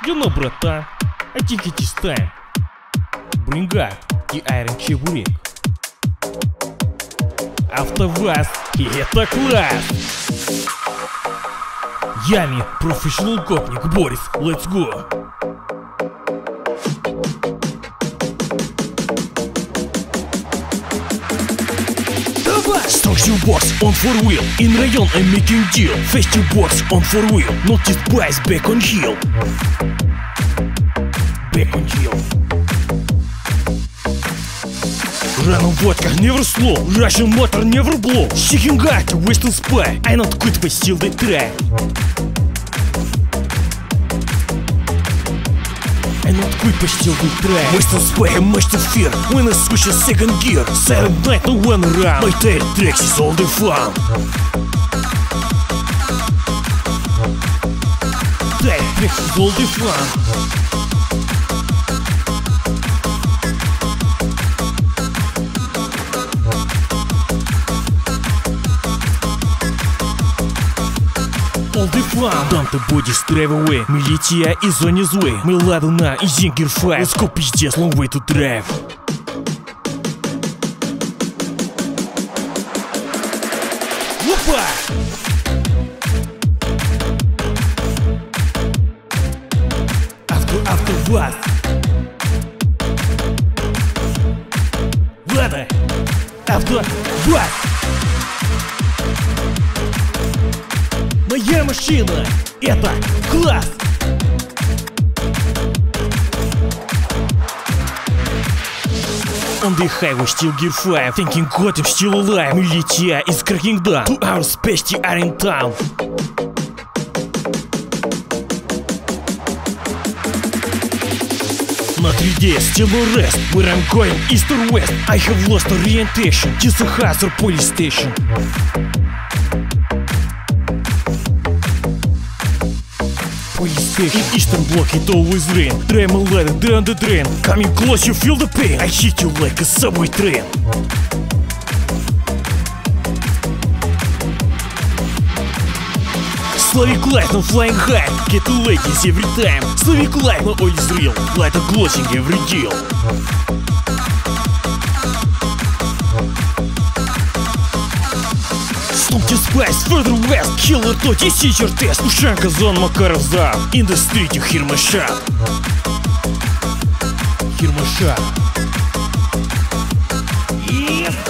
You know, братан, I think it is time. Bring out the iron чебурек. АвтоВАЗ, и это класс! Ями, профессионал копник, Борис, let's go! Structure box on 4-wheel. In район I'm making deal. Festive box on 4-wheel. Notice bias back on heel. Back on heel. Run on vodka, never slow. Russian motor, never blow. Seeking out, western spy. I not quit, but still they try. I not quit, but still they try. Western spy, master fear. When I switch a second gear. Silent night, no one around. My tail tracks is all the fun. Tail tracks is all the fun. All the fun. Данте боди стрейвaway. Мы летя из зоны злы. Мы ладана и зингер файв. Let's go, пиздец, long way to drive. Опа! АвтоВАЗ. Ладно, АвтоВАЗ. Моя машина, это класс! On the highway, still gear 5. Thinking God I'm still alive. Мы летя из cracking down. 2 hours past are in town. На 3D, still no rest. Where I'm going, east or west. I have lost orientation. Just a hazard police station. In eastern block it always rain. Try my ladder down the drain. Coming close you feel the pain. I hit you like a subway train. Slavic light no flying high. Get the ladies every time. Slavic light no oil is real. Light a glossing every deal. Стопки спайс, further west. Killer то, this is your test. Ушанка, зон, Макаров, зам. In the street you hear my shot. Hear my shot. Yes.